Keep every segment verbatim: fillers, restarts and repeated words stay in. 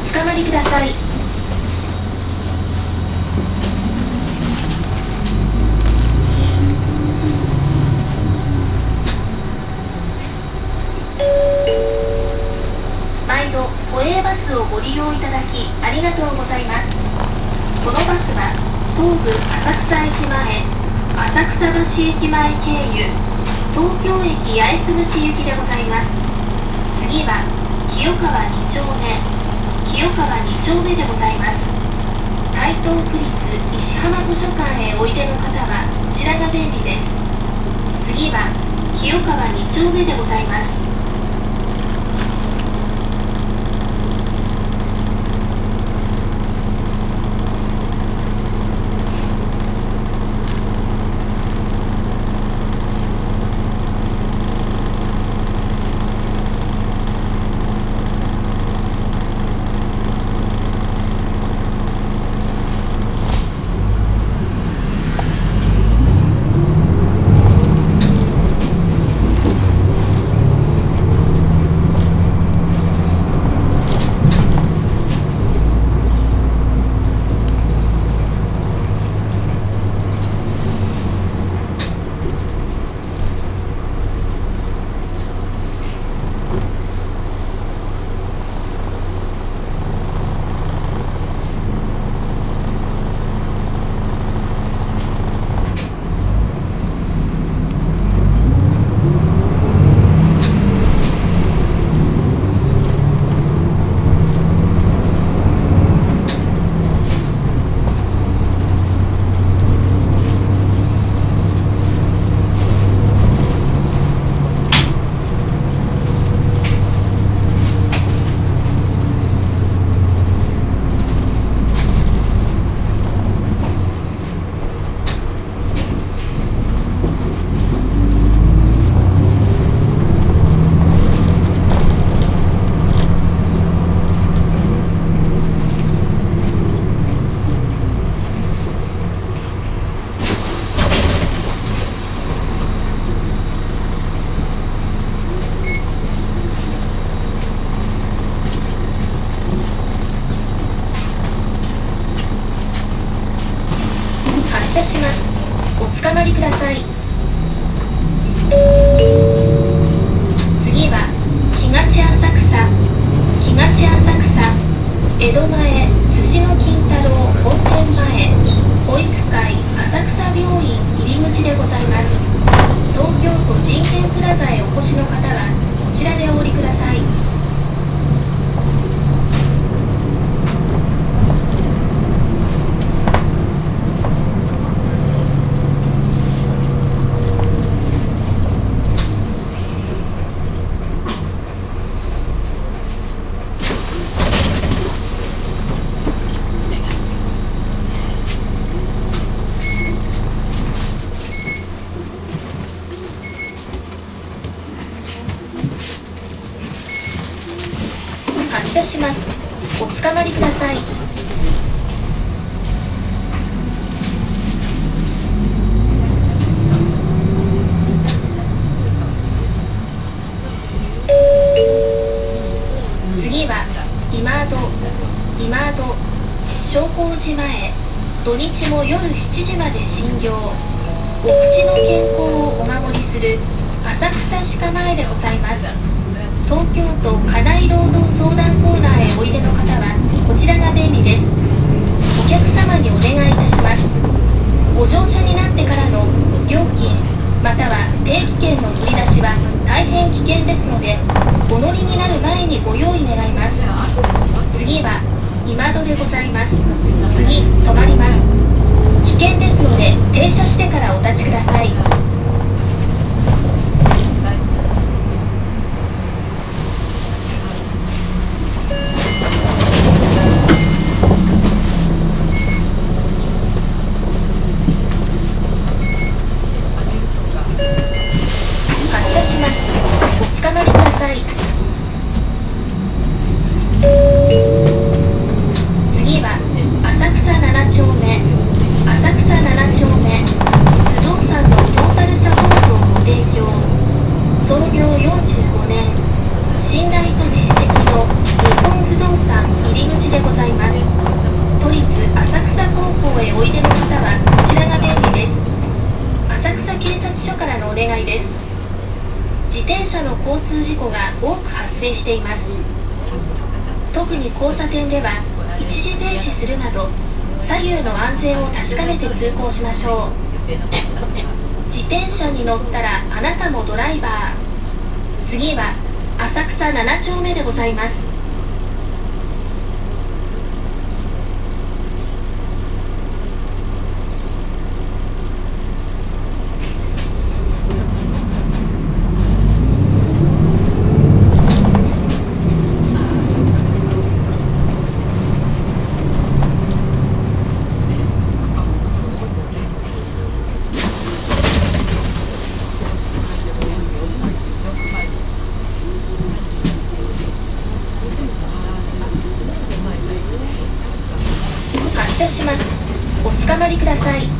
捕まりください。毎度都営バスをご利用いただきありがとうございます。このバスは東武浅草駅前、浅草橋駅前経由東京駅八重洲口行きでございます。次は清川に丁目、清川に丁目でございます。台東区立石浜図書館へおいでの方はこちらが便利です。次は清川に丁目でございます。お捕まりください。次は東浅草、東浅草、江戸前、辻野金太郎本店前、保育会浅草病院入り口でございます。東京都人権プラザへお越しの方はこちらでお降りください。発車します。お捕まりください。次は今戸、今戸、昇降寺前、土日も夜しちじまで診療、お口の健康をお守りする浅草歯科前でございます。東京都課題労働相談コーナーへおいでの方はこちらが便利です。お客様にお願いいたします。ご乗車になってからの料金または定期券の取り出しは大変危険ですので、お乗りになる前にご用意願います。次は今戸でございます。次止まります。危険ですので停車してからお立ちください。次は浅草なな丁目、浅草なな丁目、不動産のトータル多く発生しています。特に交差点では一時停止するなど左右の安全を確かめて通行しましょう。自転車に乗ったらあなたもドライバー。次は浅草なな丁目でございます。おつかまりください。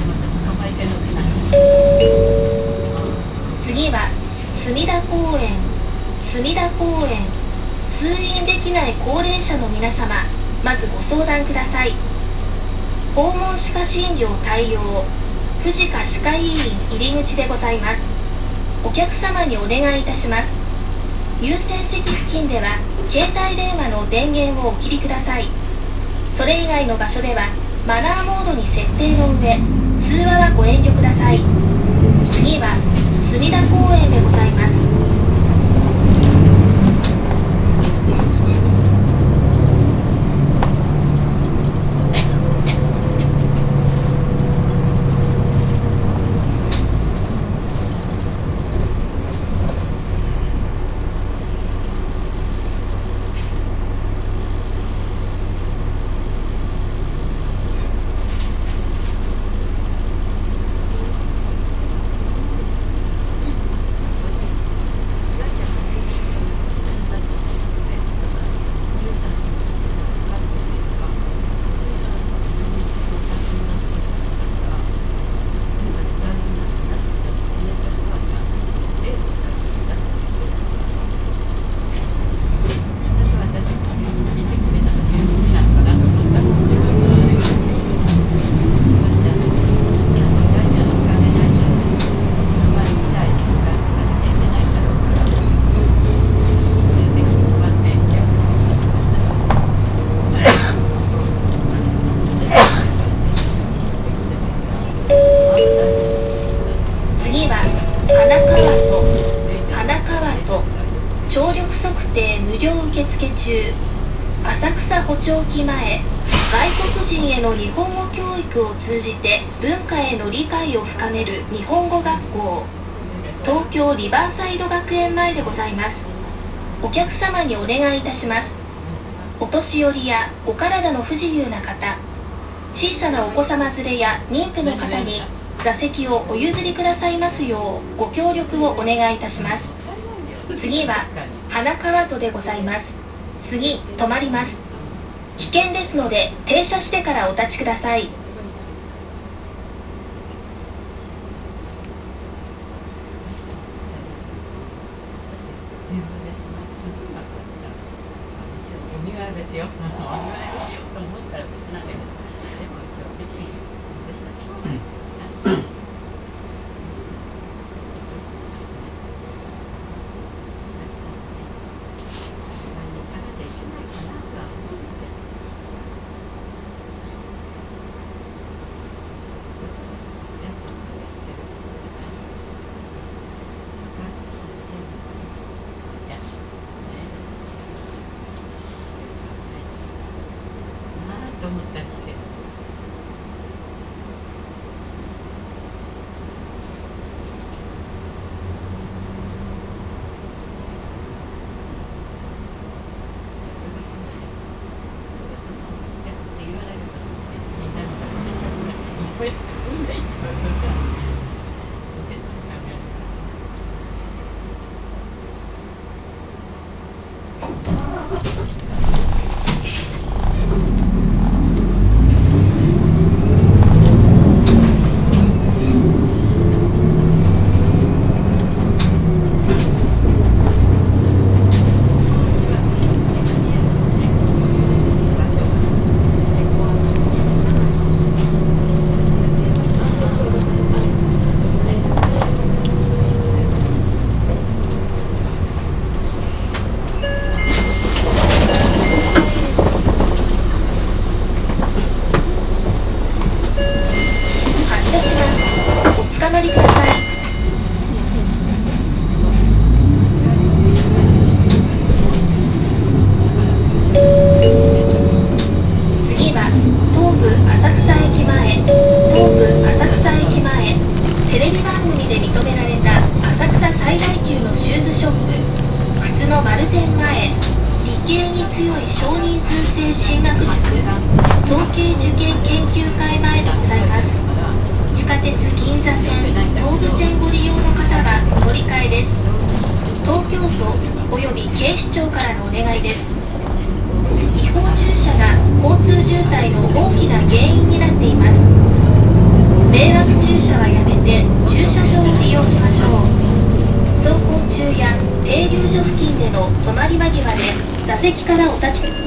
次は隅田公園。隅田公園。通院できない高齢者の皆様、まずご相談ください。訪問歯科診療対応、藤科歯科医院入り口でございます。お客様にお願いいたします。優先席付近では携帯電話の電源をお切りください。それ以外の場所ではマナーモードに設定の上、通話はご遠慮ください。次は隅田公園でございます。浅草補聴器前、外国人への日本語教育を通じて文化への理解を深める日本語学校、東京リバーサイド学園前でございます。お客様にお願いいたします。お年寄りやお体の不自由な方、小さなお子様連れや妊婦の方に座席をお譲りくださいますようご協力をお願いいたします。次は花川戸でございます。次、止まります。危険ですので停車してからお立ちください。 前、理系に強い少人数制進学塾統計受験研究会前でございます。地下鉄銀座線東武線ご利用の方はお乗り換えです。東京都および警視庁からのお願いです。違法駐車が交通渋滞の大きな原因になっています。迷惑駐車はやめて駐車場を利用しましょう。走行中や停留所付近での止まり間際で座席からお立ち